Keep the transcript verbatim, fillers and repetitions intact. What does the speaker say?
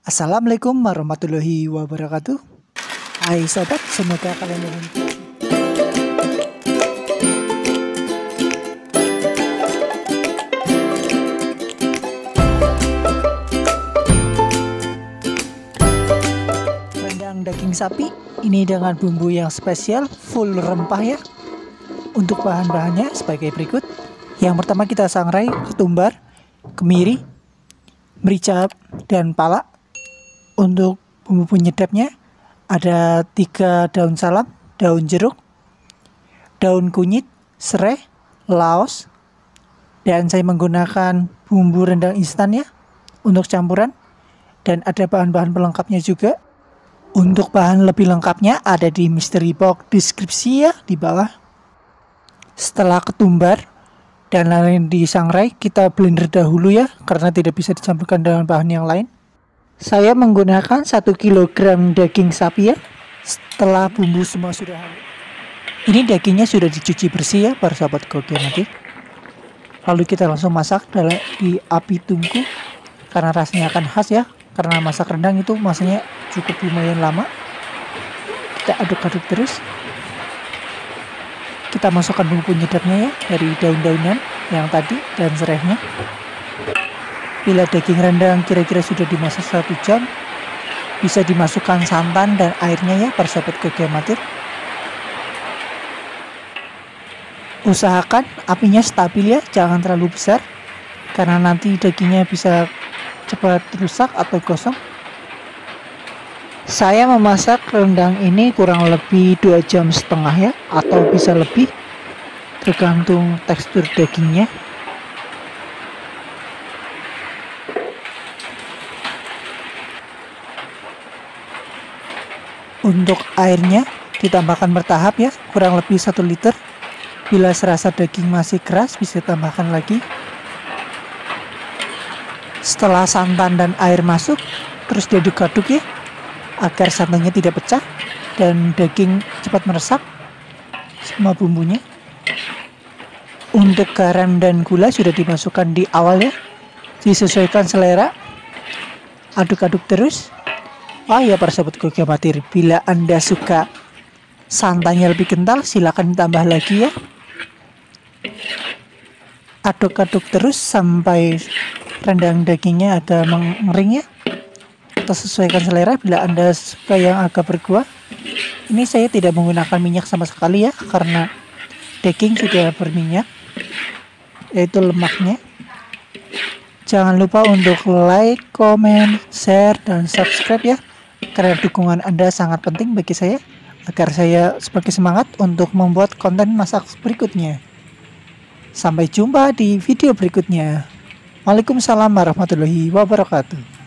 Assalamualaikum warahmatullahi wabarakatuh. Hai sobat, semoga kalian dalam rendang daging sapi ini dengan bumbu yang spesial full rempah ya. Untuk bahan-bahannya sebagai berikut. Yang pertama kita sangrai ketumbar, kemiri, merica dan pala. Untuk bumbu penyedapnya ada tiga daun salam, daun jeruk, daun kunyit, serai, laos, dan saya menggunakan bumbu rendang instan ya untuk campuran, dan ada bahan-bahan pelengkapnya juga. Untuk bahan lebih lengkapnya ada di mystery box deskripsi ya di bawah. Setelah ketumbar dan lain disangrai, kita blender dahulu ya karena tidak bisa dicampurkan dengan bahan yang lain. Saya menggunakan satu kilogram daging sapi ya. Setelah bumbu semua sudah halus, ini dagingnya sudah dicuci bersih ya para sahabat Goge nanti. Lalu kita langsung masak dalam di api tungku karena rasanya akan khas ya. Karena masak rendang itu masaknya cukup lumayan lama. Kita aduk-aduk terus. Kita masukkan bumbu penyedapnya ya dari daun-daunan yang tadi dan serainya. Bila daging rendang kira-kira sudah dimasak satu jam, bisa dimasukkan santan dan airnya ya para sahabat Goge amatir. Usahakan apinya stabil ya, jangan terlalu besar karena nanti dagingnya bisa cepat rusak atau gosong. Saya memasak rendang ini kurang lebih dua jam setengah ya, atau bisa lebih tergantung tekstur dagingnya. Untuk airnya ditambahkan bertahap ya, kurang lebih satu liter. Bila serasa daging masih keras bisa tambahkan lagi. Setelah santan dan air masuk, terus diaduk-aduk ya agar santannya tidak pecah dan daging cepat meresap semua bumbunya. Untuk garam dan gula sudah dimasukkan di awal ya, disesuaikan selera. Aduk-aduk terus. Oh ya para sahabat Goge amatir, bila Anda suka santannya lebih kental silakan ditambah lagi ya. Aduk-aduk terus sampai rendang dagingnya agak mengering ya. Kita sesuaikan selera. Bila Anda suka yang agak berkuah, ini saya tidak menggunakan minyak sama sekali ya karena daging sudah berminyak, yaitu lemaknya. Jangan lupa untuk like, comment, share, dan subscribe ya, karena dukungan Anda sangat penting bagi saya agar saya sebagai semangat untuk membuat konten masak berikutnya. Sampai jumpa di video berikutnya. Waalaikumsalam warahmatullahi wabarakatuh.